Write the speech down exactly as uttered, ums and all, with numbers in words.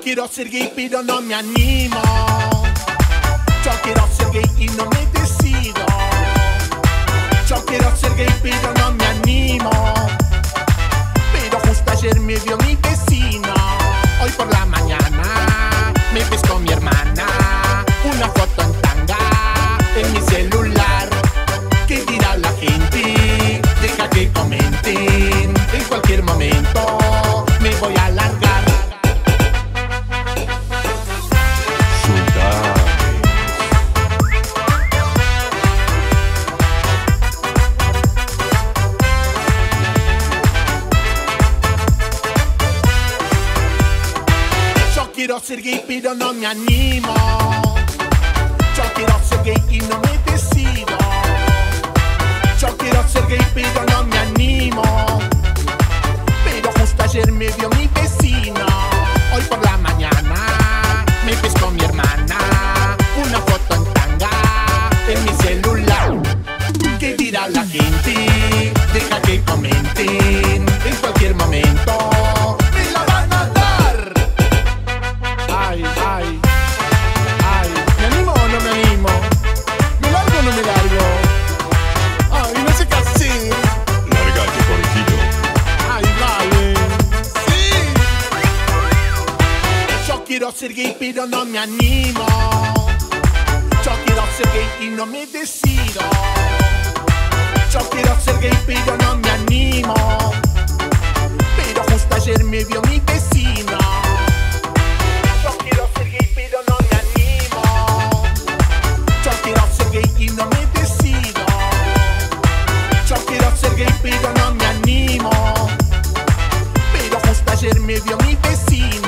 quiero ser gay pero no me animo. Yo quiero ser gay y no me decido. Yo quiero ser gay pero no me animo. Pero justo ayer me vio mi vecino. Hoy por la mañana me pescó mi hermana una foto en tanga en mi celular. ¿Qué dirá la gente? Deja que comenten. En cualquier momento me voy a largar. Yo quiero ser gay pero no me animo. Yo quiero ser gay y no me decido. Yo quiero ser gay pero no me animo. Pero justo ayer me vio mi vecino. Hoy por la mañana me pescó mi hermana una foto en tanga en mi celular. ¿Qué dirá la gente? Deja que comenten. En cualquier momento me la van a dar. Ay, ay, ay. ¿Me animo o no me animo? ¿Me largo o no me largo? Ay, no sé qué hacer. Lárgate, conejito. Ay, vale. Sí. Yo quiero ser gay pero no me animo. Yo quiero ser gay y no me decido. Yo quiero ser gay pero no me animo. Pero justo ayer me vio mi vecino. Yo quiero ser gay pero no me animo. Yo quiero ser gay y no me decido. Yo quiero ser gay pero no me animo. Pero justo ayer me vio mi vecino.